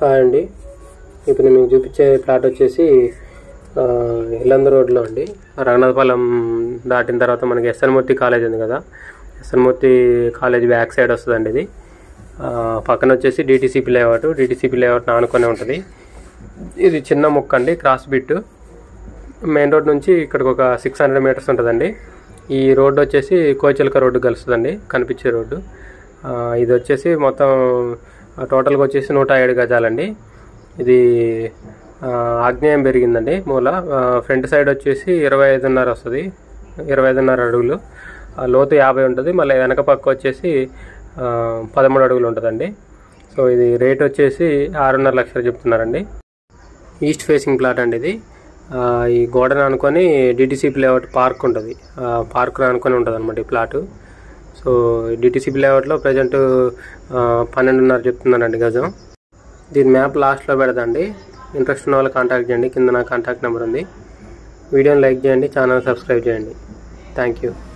Hi అండి, ఇప్పుడు నేను మీకు చూపించే ప్లాట్ వచ్చేసి ఇల్లందు రోడ్లో అండి. రంగనాథపాలెం దాటిన తర్వాత మనకి ఎస్ఎన్ మూర్తి కాలేజ్ ఉంది కదా, S N Murthy college back side వస్తుందండి. ఇది పక్కన వచ్చేసి డిటిసిపి లేఅవుట్ ఆనుకొని ఉంటుంది. ఇది చిన్న ముక్క అండి, క్రాస్ బిట్. మెయిన్ రోడ్ నుంచి ఇక్కడికి ఒక 600 మీటర్స్ ఉంటుందండి. ఈ రోడ్డు వచ్చేసి కోచిలక రోడ్డు కలుస్తుందండి, కనిపించే రోడ్డు. ఇది వచ్చేసి మొత్తం టోటల్గా వచ్చేసి 107 గజాలండి. ఇది ఆగ్నేయం పెరిగిందండి. మూల ఫ్రంట్ సైడ్ వచ్చేసి 25.5 వస్తుంది, 25.5 అడుగులు. లోతు 50 ఉంటుంది. మళ్ళీ వెనక పక్క వచ్చేసి 13 అడుగులు ఉంటుందండి. సో ఇది రేట్ వచ్చేసి 6.5 లక్షలు చెప్తున్నారండి. ఈస్ట్ ఫేసింగ్ ప్లాట్ అండి ఇది. ఈ గోడను అనుకొని డిటిసిపి లేఅవుట్ పార్క్ ఉంటుంది, పార్క్ అనుకొని ఉంటుంది అనమాట ఈ ప్లాటు. సో డిటిసిపి లేఅవుట్లో ప్రజెంట్ 12.5 చెప్తున్నానండి గజం. దీని మ్యాప్ లాస్ట్లో పెడదండి. ఇంట్రెస్ట్ ఉన్న వాళ్ళు కాంటాక్ట్ చేయండి, కింద నా కాంటాక్ట్ నెంబర్ ఉంది. వీడియోని లైక్ చేయండి, ఛానల్ సబ్స్క్రైబ్ చేయండి. Thank you.